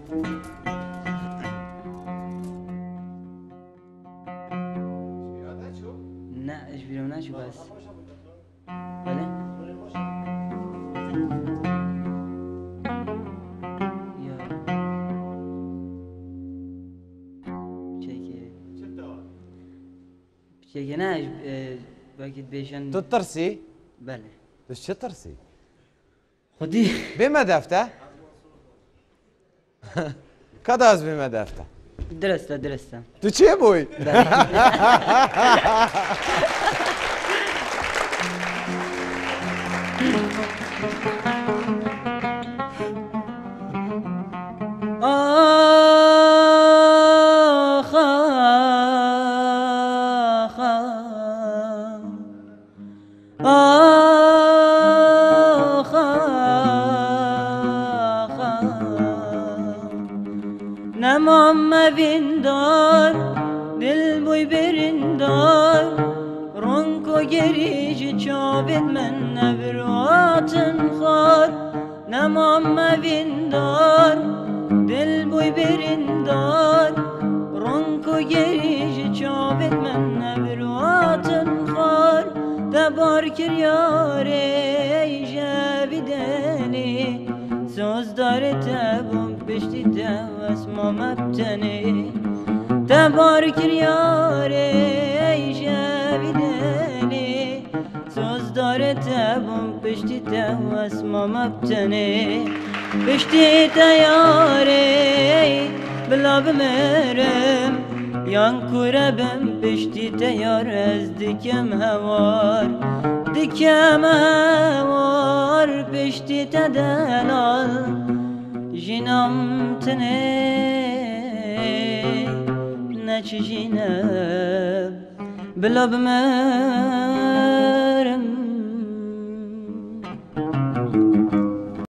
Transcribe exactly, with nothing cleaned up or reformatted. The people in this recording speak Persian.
نه اش بیرون نشو بس بله یا چکه چکه نه باید بیشن تو ترسی؟ بله تو چه ترسی؟ خودی بما دفته؟ کد از بما دفته؟ درسته درسته تو چیه بوی؟ آخ آخ آخ آخ نمام ویندار دل بوی برندار رونکو گریج چابد من نبراتن خار نمام ویندار دل بوی برندار رونکو گریج چابد من نبراتن خار دبار کریاره جابدنی سوز داره تبون پشتی دوست ما مبتنی دبار کریاره جابدنی سوز داره تبون پشتی دوست ما مبتنی پشتی تیاره بلا بمرم یان کربم پشتی تیار از دکم هوار دکم هوار پشتی تدلال جنام تنه نچ جنب بلا بمرم